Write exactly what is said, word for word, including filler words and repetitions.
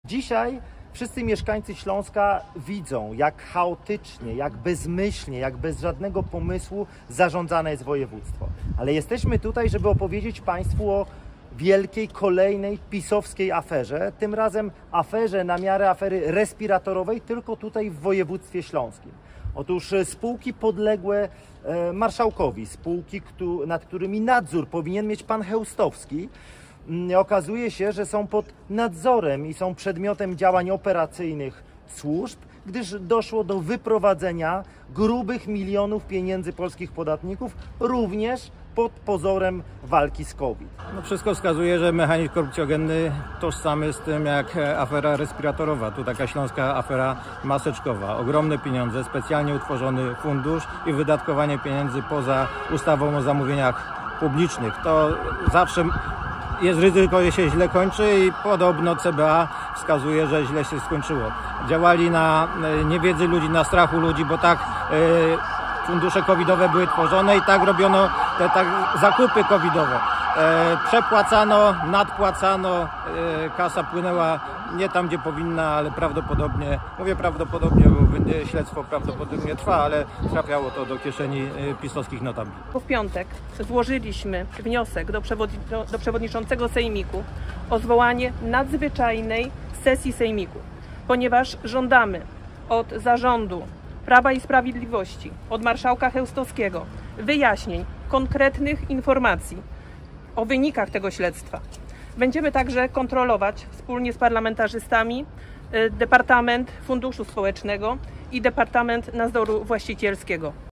Dzisiaj wszyscy mieszkańcy Śląska widzą, jak chaotycznie, jak bezmyślnie, jak bez żadnego pomysłu zarządzane jest województwo. Ale jesteśmy tutaj, żeby opowiedzieć Państwu o wielkiej, kolejnej pisowskiej aferze, tym razem aferze na miarę afery respiratorowej, tylko tutaj w województwie śląskim. Otóż spółki podległe marszałkowi, spółki, nad którymi nadzór powinien mieć pan Chełstowski, okazuje się, że są pod nadzorem i są przedmiotem działań operacyjnych służb, gdyż doszło do wyprowadzenia grubych milionów pieniędzy polskich podatników, również pod pozorem walki z COVID. No wszystko wskazuje, że mechanizm korupcjogenny tożsamy z tym jak afera respiratorowa. Tu taka śląska afera maseczkowa. Ogromne pieniądze, specjalnie utworzony fundusz i wydatkowanie pieniędzy poza ustawą o zamówieniach publicznych. To zawsze jest ryzyko, że się źle kończy i podobno C B A wskazuje, że źle się skończyło. Działali na niewiedzy ludzi, na strachu ludzi, bo tak e, fundusze covidowe były tworzone i tak robiono te tak, zakupy covidowe. E, przepłacano, nadpłacano, e, kasa płynęła nie tam, gdzie powinna, ale prawdopodobnie, mówię prawdopodobnie, bo śledztwo prawdopodobnie trwa, ale trafiało to do kieszeni e, pisowskich notabli. W piątek złożyliśmy wniosek do, przewodni do przewodniczącego Sejmiku o zwołanie nadzwyczajnej sesji Sejmiku, ponieważ żądamy od zarządu Prawa i Sprawiedliwości, od marszałka Chełstowskiego wyjaśnień, konkretnych informacji o wynikach tego śledztwa. Będziemy także kontrolować wspólnie z parlamentarzystami Departament Funduszu Społecznego i Departament Nadzoru Właścicielskiego.